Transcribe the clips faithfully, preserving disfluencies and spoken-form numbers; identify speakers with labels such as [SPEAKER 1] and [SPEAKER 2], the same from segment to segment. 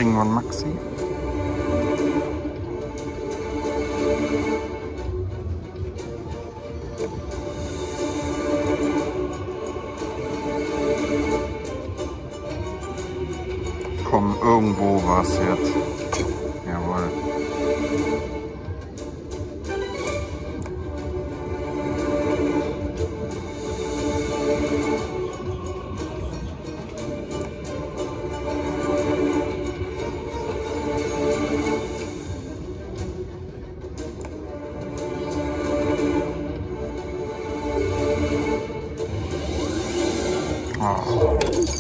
[SPEAKER 1] kriegen wir einen Maxi. Komm, irgendwo war es jetzt. Jawohl. Oh.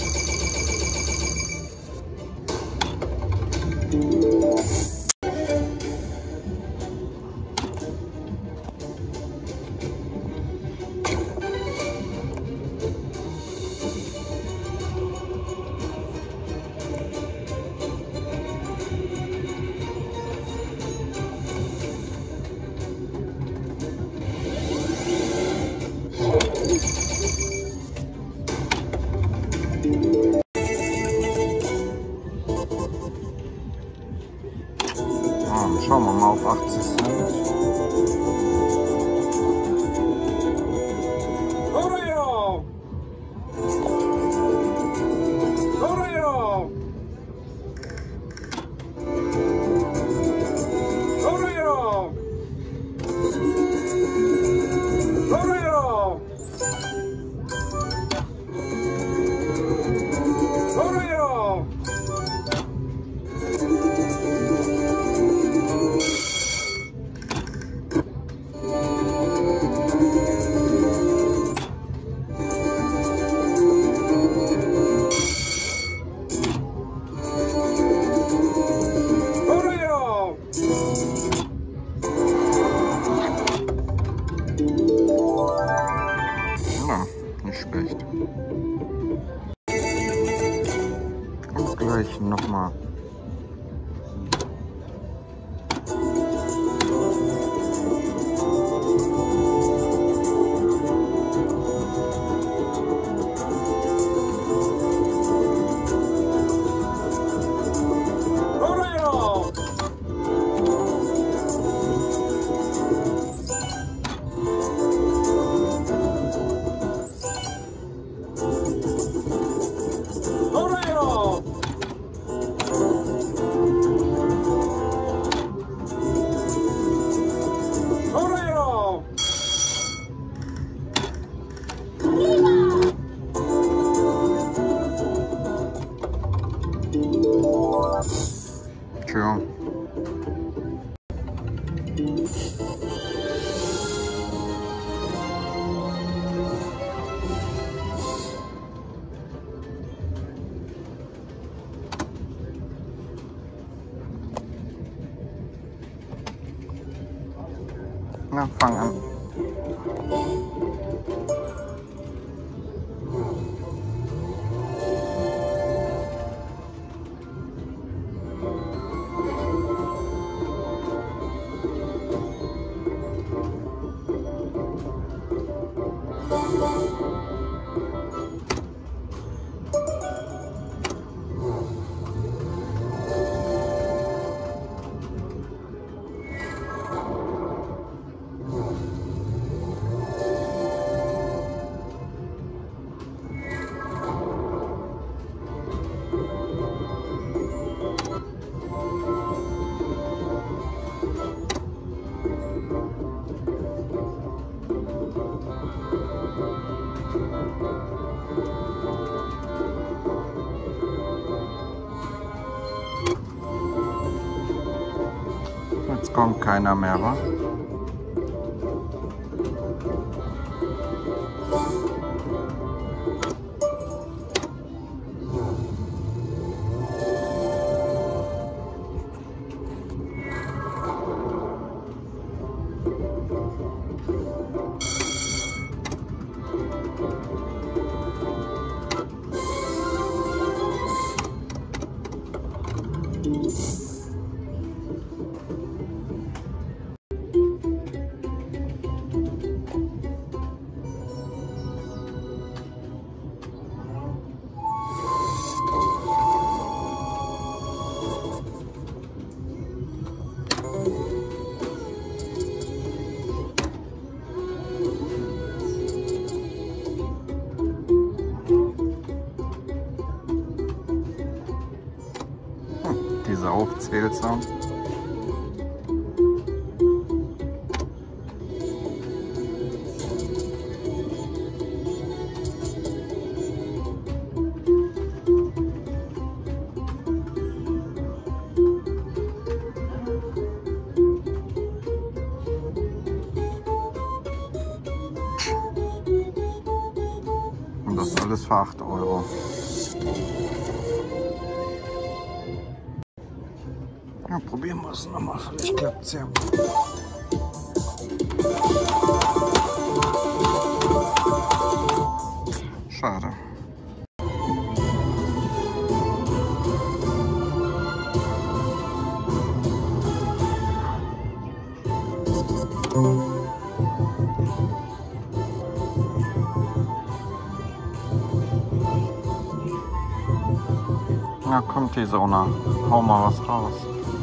[SPEAKER 1] Schauen wir mal auf achtzig Cent.
[SPEAKER 2] Torero! Torero! Torero! Torero! Torero!
[SPEAKER 1] Ja, nicht schlecht. Und gleich nochmal. Tja. Na, fang an. Jetzt kommt keiner mehr, wa? Zählsam. Und das alles für acht Euro. Ja, probieren wir es nochmal, vielleicht klappt es ja. Schade. Na kommt die Sonne, hau mal was raus.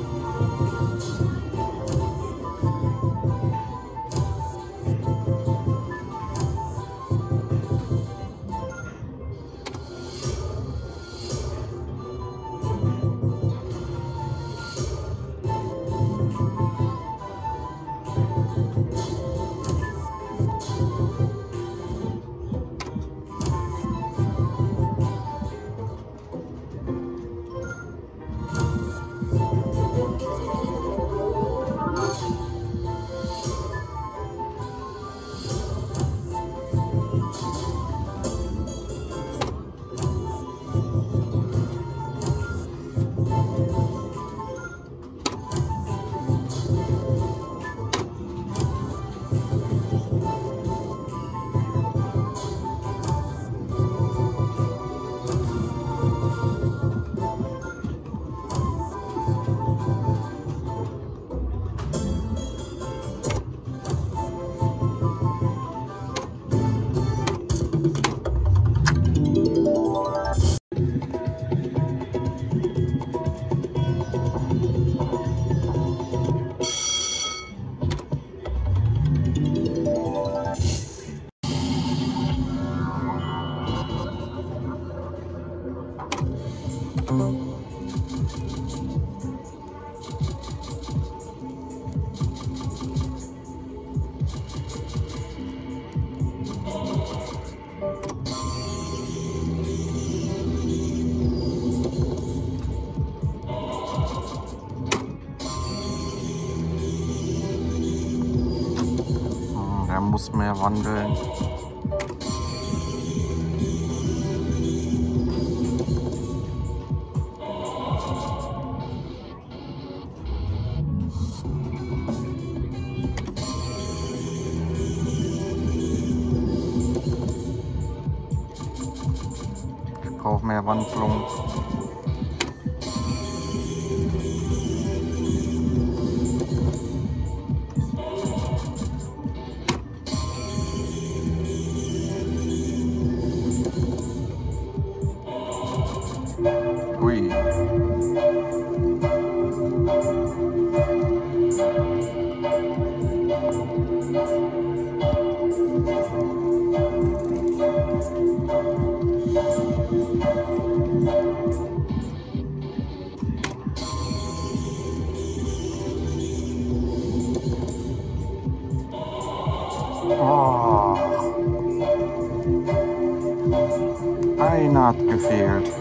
[SPEAKER 1] Der muss mehr wandeln. Ich brauche mehr Wandlung. Ui. Oh. Einer hat gefehlt.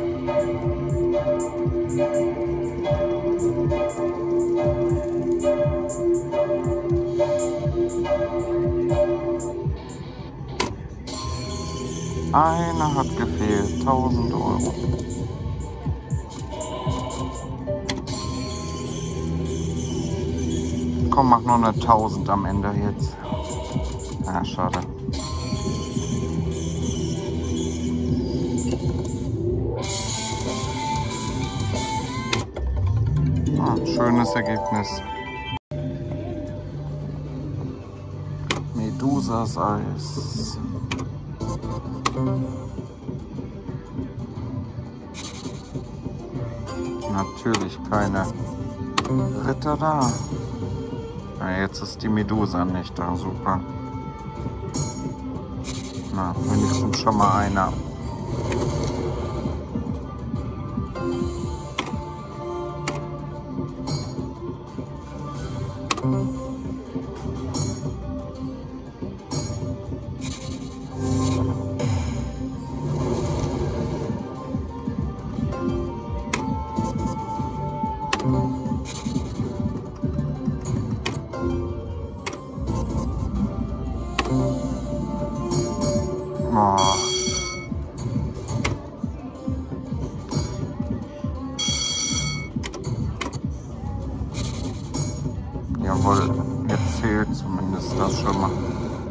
[SPEAKER 1] Einer hat gefehlt, tausend Euro. Komm, mach noch eine tausend am Ende jetzt. Ja, schade. Ah, schönes Ergebnis. Medusas Eis. Natürlich keine Ritter da. Ja, jetzt ist die Medusa nicht da, super. Na, wenigstens schon mal einer. Oh. Jawohl, jetzt zählt zumindest das schon mal.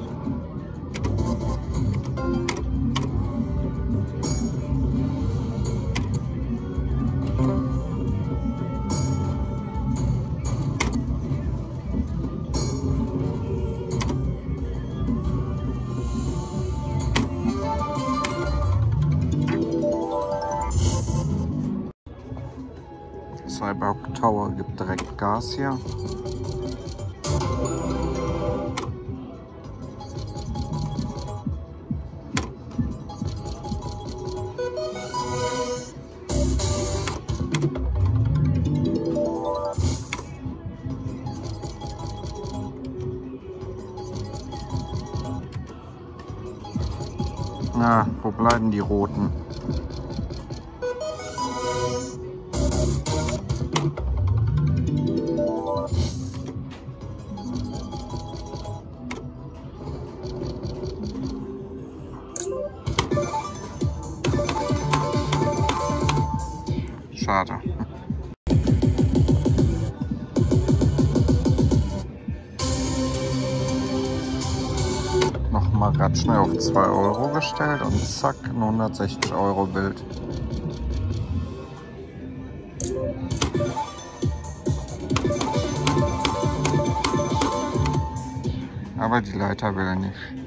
[SPEAKER 1] Cyborg Tower gibt direkt Gas hier. Na, wo bleiben die Roten? Schade. Nochmal grad schnell auf zwei Euro gestellt und zack, ein hundertsechzig Euro Bild. Aber die Leiter will er nicht.